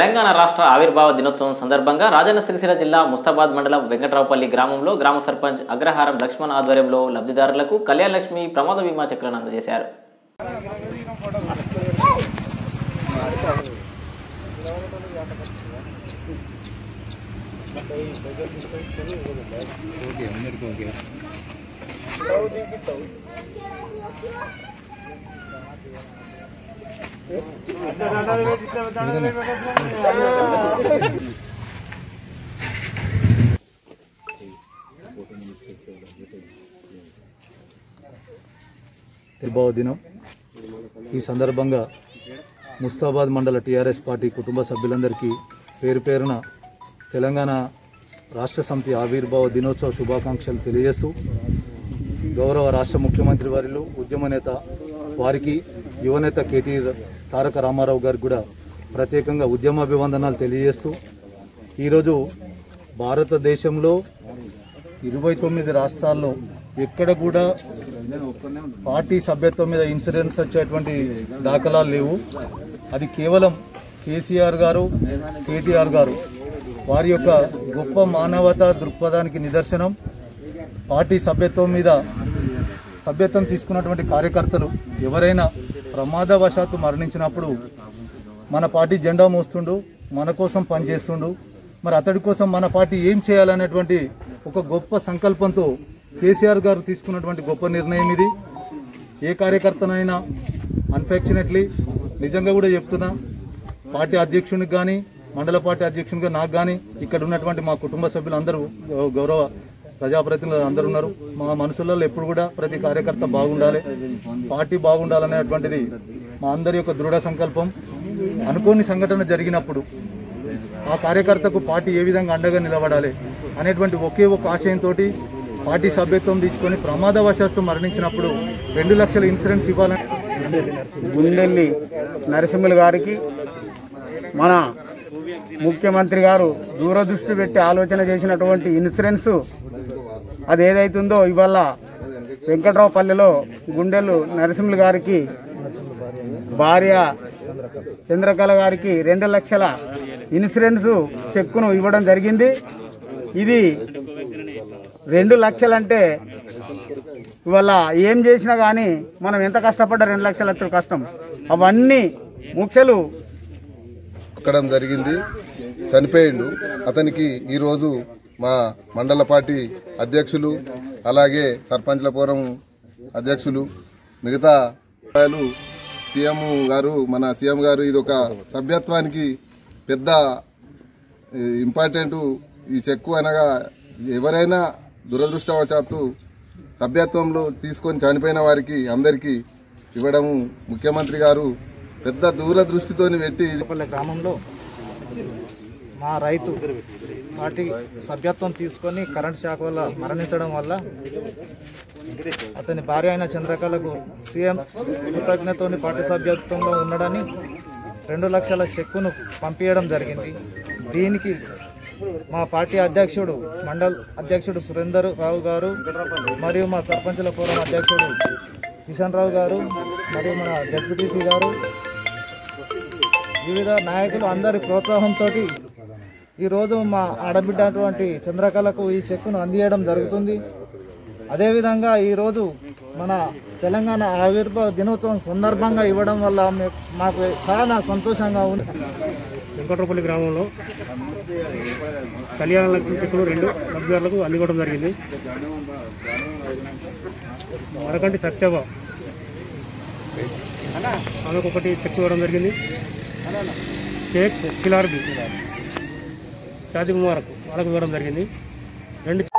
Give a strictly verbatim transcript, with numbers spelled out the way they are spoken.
తెలంగాణ రాష్ట్ర ఆవిర్భావ దినోత్సవం సందర్భంగా రాజన్న సిరిసిల్ల జిల్లా ముస్తాబాద్ మండలం వెంకట్రావుపల్లి గ్రామంలో గ్రామ సర్పంచ్ అగ్రహారం లక్ష్మణ్ ఆధ్వర్యంలో లబ్ధిదారులకు కళ్యాణ లక్ష్మి ప్రమాద బీమా చెక్కులను అందజేశారు. ఆవిర్భావ దినం ఈ సందర్భంగా ముస్తాబాద్ మండల టీఆర్ఎస్ పార్టీ కుటుంబ సభ్యులందరికీ పేరు పేరున తెలంగాణ రాష్ట్ర సమితి ఆవిర్భావ దినోత్సవ శుభాకాంక్షలు తెలియజేస్తూ గౌరవ రాష్ట్ర ముఖ్యమంత్రి వారిలో ఉద్యమ నేత వారికి యువనేత కేటీ తారక రామారావు గారికి కూడా ప్రత్యేకంగా ఉద్యమాభివందనాలు తెలియజేస్తూ ఈరోజు భారతదేశంలో ఇరవై తొమ్మిది రాష్ట్రాల్లో ఎక్కడ కూడా పార్టీ సభ్యత్వం మీద ఇన్సూరెన్స్ వచ్చేటువంటి దాఖలాలు లేవు. అది కేవలం కేసీఆర్ గారు కేటీఆర్ గారు వారి యొక్క గొప్ప మానవతా దృక్పథానికి నిదర్శనం. పార్టీ సభ్యత్వం మీద సభ్యత్వం తీసుకున్నటువంటి కార్యకర్తలు ఎవరైనా ప్రమాదవశాత్తు మరణించినప్పుడు మన పార్టీ జెండా మోస్తుండు, మన కోసం పనిచేస్తుండు. మరి అతడి కోసం మన పార్టీ ఏం చేయాలనేటువంటి ఒక గొప్ప సంకల్పంతో కేసీఆర్ గారు తీసుకున్నటువంటి గొప్ప నిర్ణయం ఇది. ఏ కార్యకర్తనైనా అన్ఫార్చునేట్లీ నిజంగా కూడా చెప్తున్నా, పార్టీ అధ్యక్షునికి కానీ మండల పార్టీ అధ్యక్షునిగా నాకు కానీ ఇక్కడ ఉన్నటువంటి మా కుటుంబ సభ్యులు అందరూ గౌరవ ప్రజాప్రతినిధులు అందరూ ఉన్నారు. మా మనసులలో ఎప్పుడు కూడా ప్రతి కార్యకర్త బాగుండాలి, పార్టీ బాగుండాలనేటువంటిది మా అందరి యొక్క దృఢ సంకల్పం. అనుకోని సంఘటన జరిగినప్పుడు ఆ కార్యకర్తకు పార్టీ ఏ విధంగా అండగా నిలబడాలి అనేటువంటి ఒకే ఒక ఆశయంతో పార్టీ సభ్యత్వం తీసుకొని ప్రమాదవశాత్తు మరణించినప్పుడు రెండు లక్షల ఇన్సూరెన్స్ ఇవ్వాలని గుండెల్లి నరసింహులు గారికి మన ముఖ్యమంత్రి గారు దూరదృష్టి పెట్టి ఆలోచన చేసినటువంటి ఇన్సూరెన్స్ అది ఏదైతుందో ఇవాళ వెంకట్రావుపల్లిలో గుండెలు నరసింహులు గారికి భార్య చంద్రకళ గారికి రెండు లక్షల ఇన్సూరెన్స్ చెక్కును ఇవ్వడం జరిగింది. ఇది రెండు లక్షలంటే ఇవాళ ఏం చేసినా కానీ మనం ఎంత కష్టపడ్డా రెండు లక్షల కష్టం అవన్నీ ముఖ్యలు ఎక్కడం జరిగింది. చనిపోయిండు. అతనికి ఈరోజు మా మండల పార్టీ అధ్యక్షులు అలాగే సర్పంచ్ల ఫోరం అధ్యక్షులు మిగతా సీఎం గారు మన సీఎం గారు ఇది ఒక సభ్యత్వానికి పెద్ద ఇంపార్టెంట్ ఈ చెక్కు అనగా ఎవరైనా దురదృష్టవశాత్తు సభ్యత్వంలో తీసుకొని చనిపోయిన వారికి అందరికీ ఇవ్వడం ముఖ్యమంత్రి గారు పెద్ద దూరదృష్టితో పెట్టి గ్రామంలో మా రైతు పార్టీ సభ్యత్వం తీసుకొని కరెంట్ షాక్ వల్ల మరణించడం వల్ల అతని భార్య అయిన చంద్రకళకు సీఎం కృతజ్ఞతతో పార్టీ సభ్యత్వంలో ఉండడని రెండు లక్షల చెక్కును పంపించడం జరిగింది. దీనికి మా పార్టీ అధ్యక్షుడు మండల్ అధ్యక్షుడు సురేందర్ రావు గారు మరియు మా సర్పంచుల ఫోరం అధ్యక్షుడు కిషన్ రావు గారు మరియు మన జడ్పీటీసీ గారు వివిధ నాయకులు అందరి ప్రోత్సాహంతో ఈరోజు మా ఆడబిడ్డ అటువంటి చంద్రకళకు ఈ చెక్కును అందించడం జరుగుతుంది. అదేవిధంగా ఈరోజు మన తెలంగాణ ఆవిర్భావ దినోత్సవం సందర్భంగా ఇవ్వడం వల్ల మాకు చాలా సంతోషంగా ఉంది. వెంకట్రావుపల్లి గ్రామంలో కళ్యాణ లక్ష్మి చెక్కులు రెండు లబ్ధిదారులకు అందివ్వడం జరిగింది. మరకంటి సత్యవ ఆమెకు ఒకటి చెక్ ఇవ్వడం జరిగింది. షేక్ కిలార్బి షాది ముబారక్ వాళ్ళకు ఇవ్వడం జరిగింది. రెండు